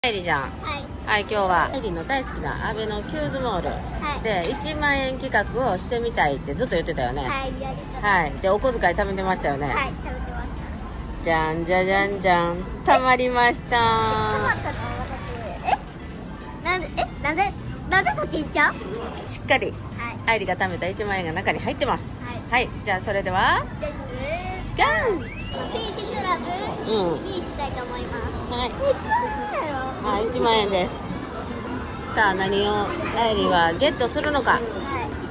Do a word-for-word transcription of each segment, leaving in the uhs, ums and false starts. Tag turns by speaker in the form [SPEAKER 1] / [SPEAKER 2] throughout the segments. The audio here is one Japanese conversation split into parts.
[SPEAKER 1] エリちゃん、はい、はい、今日はエリの大好きな阿部のキューズモール、はい、でいちまんえん企画をしてみたいってずっと言ってたよね。はい、はい、でお小遣い貯めてましたよね。はい、貯めてました。じゃんじゃじゃんじゃん、貯まりました。貯まったの私。え、なんでえなんでなんでとちんちゃん？しっかり、はい、愛理が貯めたいちまんえんが中に入ってます。はい、はい、じゃあそれではガン。ピーチクラブに行きたいと思います。はい。はい、いちまんえんです。さあ、何を愛理はゲットするのか。はい、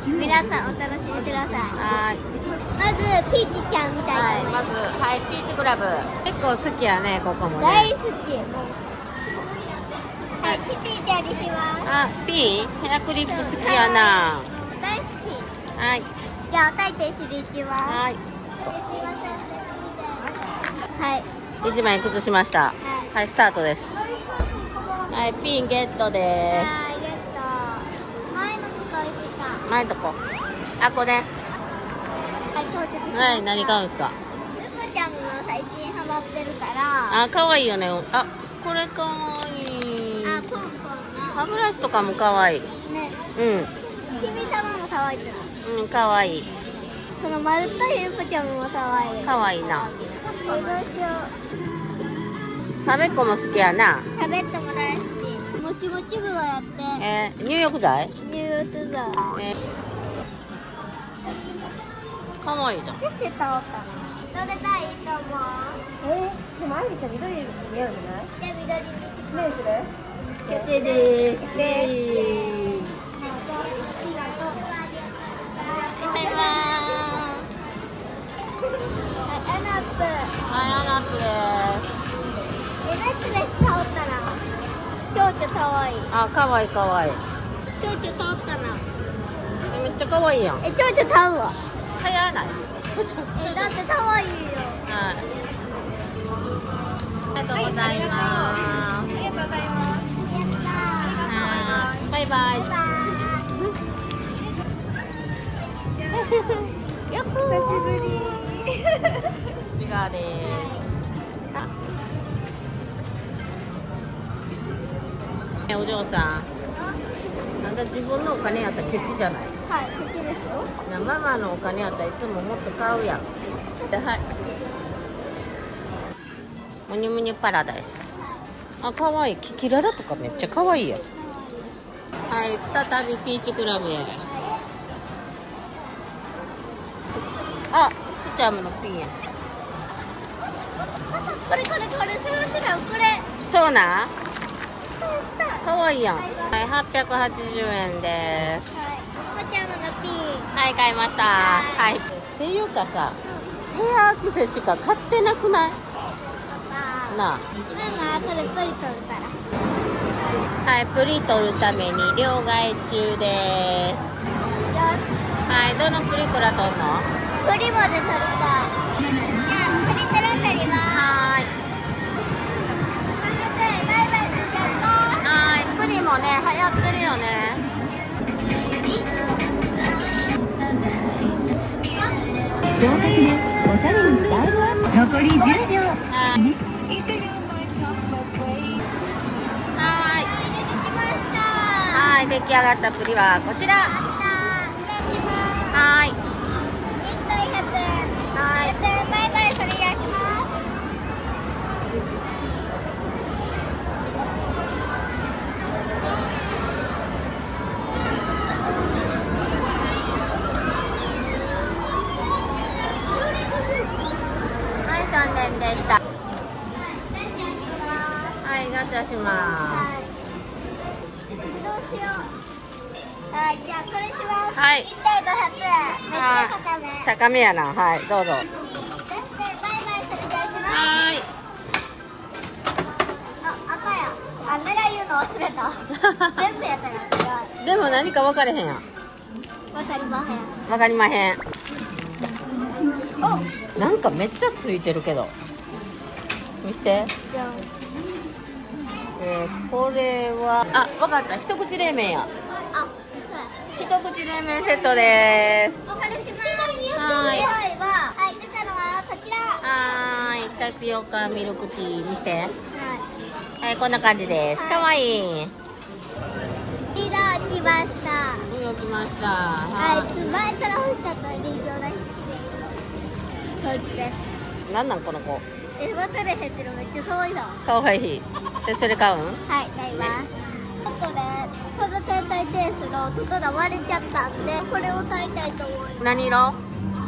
[SPEAKER 1] 皆さんお楽しみください。はい。まずピーチちゃんみたいな。はい、まずはいピーチクラブ。結構好きやね、ここもね。大好き。はい、ピーちゃんにします。あ、ピー？ヘアクリップ好きやな。大好き。はい。じゃあ大抵しに行きます。はい。すいません。はい。いちまんえん崩しました。はい、はい、スタートです。はい、ピンゲットです。はい、ゲット。前のとこ行ってた。前のとこ。あ、ここね。はい、到着しました。はい、何買うんですか。ルコちゃんも最近ハマってるから。あ、可愛いよね。あ、これ可愛い。あ、ポンポンの。歯ブラシとかも可愛い。ね。うん。君様も可愛いじゃない。うん、可愛い。その丸太いルコちゃんも可愛い。可愛いな。どうしよう。食べっこも好きやな。食べっこも大好き。もちもち風呂やって。えー、入浴剤？入浴剤。えー、可愛いじゃん。シュッシュとおったの。どれがいいと思う？えー、でも愛理ちゃん緑似合うんじゃない？じゃあ緑に。ねする？決定でーす。イエーイ。バイバーイ。アナップ。はい、アナップです。え、ネックレス買おったら。蝶々かわいい。あ、かわいいかわいい。蝶々買おったら。え、めっちゃかわいいやん。え、蝶々買うわ。流行らない。え、だってかわいいよ。はい。ありがとうございます。ありがとうございます。はい。バイバイ。バイバイ。やっほー。久しぶり。ビガーです。お嬢さん、なんだ自分のお金やったらケチじゃない？はい、ケチですよ。ママのお金やったらいつももっと買うやん。はい。むにゅむにゅパラダイス。あ、可愛い。キキララとかめっちゃ可愛いやん。はい、再びピーチクラブへ。あ、ふちゃむのピンや。これこれこれ、そうそうこれ。そうなん？かわいいやん。はい、はっぴゃくはちじゅうえんです。はい、こちゃんのピン。はい、買いました。はい。っていうかさ、ヘアアクセしか買ってなくない？なあ。ママ、後でプリ取るから。はい、プリ取るために両替中です。はい、どのプリクラ取るの？プリまで取りたい。じゃあ、プリ取らせります。はい。プリもね、流行ってるよね。合格のおしゃれにスタイルアップ。残りじゅうびょう。はい。はい、出来上がったプリはこちら。はい。はい。バイバイ、それやします。残念でした。はい、ガチャします。どうしよう。はい、じゃあこれします。はい。いってんごひゃくえん。めっちゃ高め。高めやな。はい、どうぞ。バイバイ、それじゃあします。はい。あ、赤や。あ、狙い言うの忘れた。全部やったら。でも何か分かれへんやん。分かりまへん。分かりまへん。お、なんかめっちゃついてるけど。見して。えー、これはあ、わかった。一口冷麺や。あ、一口冷麺セットです。お借りします。はい。はい、出たのはこちら。はい、タピオカミルクティー見して。はい。 はい、こんな感じです。かわいい。
[SPEAKER 2] リード来ました。
[SPEAKER 1] リード来ました。
[SPEAKER 2] はい、前から欲しかったリードが必要。そうです。
[SPEAKER 1] なんなんこの子。
[SPEAKER 2] え、渡れへんってのめっちゃ可愛いな。
[SPEAKER 1] かわいい。で、それ買うん？
[SPEAKER 2] はい、買います。ちょっとね、この天体ケースの外が割れちゃったんで、これを買いたいと思います。
[SPEAKER 1] 何色？
[SPEAKER 2] えー、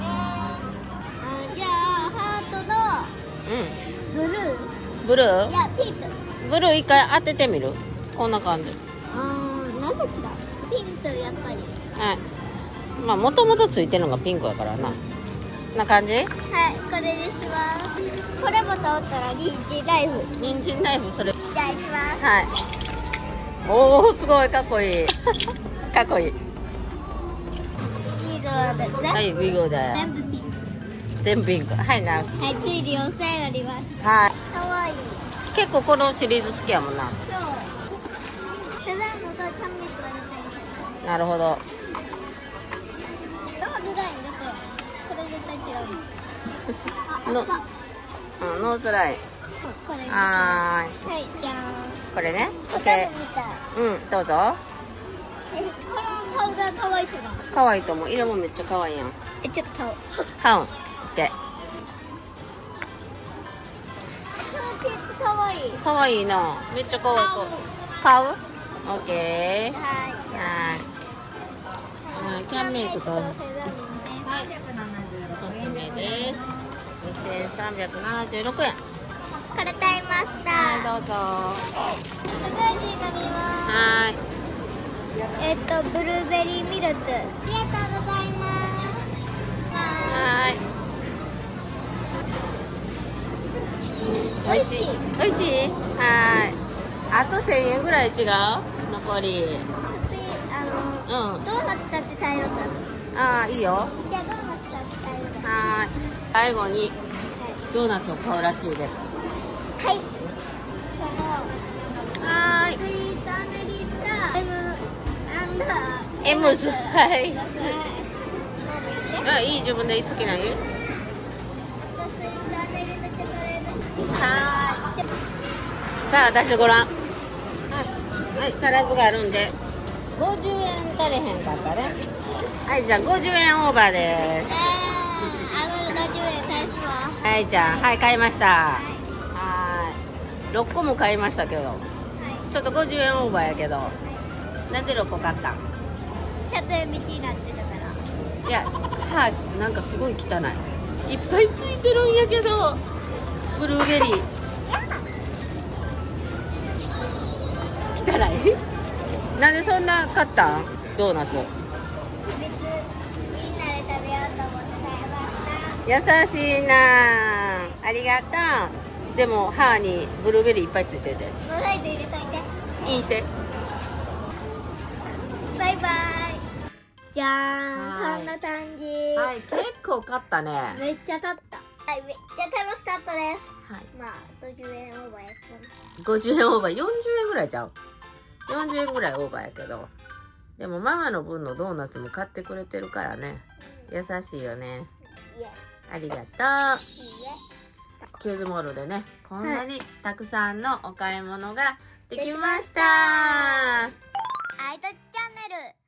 [SPEAKER 2] じゃあハートの
[SPEAKER 1] うん
[SPEAKER 2] ブルー。
[SPEAKER 1] ブルー？
[SPEAKER 2] いや、ピンク。
[SPEAKER 1] ブルー一回当ててみる？こんな感じ。
[SPEAKER 2] あー、なんで違う？ピンクやっぱり。
[SPEAKER 1] はい。まあもともとついてるのがピンクやからな。こんな感じ？はい、
[SPEAKER 2] これですわ。これも通ったら人参ナイフ。
[SPEAKER 1] 人参ナイフそれ。
[SPEAKER 2] じゃあ行きます。
[SPEAKER 1] はい。おお、すごいかっこいい。かっこいい。
[SPEAKER 2] いいぞですね。
[SPEAKER 1] はい、ビゴだよ。
[SPEAKER 2] 全部ピンク。
[SPEAKER 1] 全部ピンク。はいな。
[SPEAKER 2] はい、ついにお世話になります。
[SPEAKER 1] はい。
[SPEAKER 2] かわいい。
[SPEAKER 1] 結構このシリーズ好きやもんな。
[SPEAKER 2] そう。ただのとチャンネルは絶対
[SPEAKER 1] なるほど。
[SPEAKER 2] どうデザインだってこれ絶対違う。
[SPEAKER 1] の、うん、ノーズライン。
[SPEAKER 2] これ。
[SPEAKER 1] はーい。
[SPEAKER 2] はい、じゃーん。
[SPEAKER 1] これね。オッケ
[SPEAKER 2] ホタルみたい。
[SPEAKER 1] ー。うん、どうぞ。
[SPEAKER 2] え、この顔が可愛くない？
[SPEAKER 1] 可愛いと思う。色もめっちゃ可愛いやん。
[SPEAKER 2] え、ちょっと顔。
[SPEAKER 1] 買うん。オッケー。
[SPEAKER 2] このケース可愛い。
[SPEAKER 1] 可愛いな。めっちゃ可愛い。買う？オッケー。
[SPEAKER 2] はい。
[SPEAKER 1] はい。キャンメイクと。はい。おすすめです。にせんさんびゃくななじゅうろくえん。
[SPEAKER 2] これ買いました。
[SPEAKER 1] はい、どうぞ。
[SPEAKER 2] スムージー飲みます。
[SPEAKER 1] はい。
[SPEAKER 2] えっと、ブルーベリーミルク。ありがとうございます。は
[SPEAKER 1] はい。美味しい。美味しい。はい。あとせんえんぐらい違う。残り。
[SPEAKER 2] い。あの、
[SPEAKER 1] うん。
[SPEAKER 2] ドーナツ買って耐えろと。
[SPEAKER 1] ああ、いいよ。
[SPEAKER 2] じゃあ、ドーナツ買って耐えろと。
[SPEAKER 1] はい。最後にドーナツを買うらしいです。
[SPEAKER 2] はい。この。
[SPEAKER 1] はーい。
[SPEAKER 2] スイートアメリカ。エム。アンダー。
[SPEAKER 1] エムズ。はい。あ、いい、自分で好きなのよ。はーい。さあ、出してごらん。はい。はい、タラズがあるんで。ごじゅうえん足れへんかったね。はい、じゃあごじゅうえんオーバーです。
[SPEAKER 2] えー、あのごじゅうえん返すわ。
[SPEAKER 1] はい、じゃあ、はい、買いました。はーい。ろっこも買いましたけど。ちょっとごじゅうえんオーバーやけど。なんでろっこ買ったん？
[SPEAKER 2] ひゃくえん引きになってたから。
[SPEAKER 1] いや、歯なんかすごい汚い。いっぱいついてるんやけど。ブルーベリー。汚い。なんでそんな買ったん？ドーナツ。
[SPEAKER 2] 別みんなで食べようと思って買いました。
[SPEAKER 1] 優しいなあ。ありがとう。でも歯にブルーベリーいっぱいついてて。
[SPEAKER 2] もらいで入れといて。
[SPEAKER 1] いいして。
[SPEAKER 2] バイバイ。じゃーん、
[SPEAKER 1] はい
[SPEAKER 2] こんな感じ。
[SPEAKER 1] はい、結構買ったね。
[SPEAKER 2] めっちゃ買った。はい、めっちゃ楽しかったです。
[SPEAKER 1] はい。
[SPEAKER 2] まあ、ごじゅうえんオーバーやったな。
[SPEAKER 1] ごじゅうえんオーバー、よんじゅうえんぐらいちゃう。よんじゅうえんぐらいオーバーやけど。でもママの分のドーナツも買ってくれてるからね。優しいよね。
[SPEAKER 2] いえ。
[SPEAKER 1] ありがとう。
[SPEAKER 2] いいえ。
[SPEAKER 1] キューズモールでね、こんなにたくさんのお買い物ができました。
[SPEAKER 2] アイドチャンネル。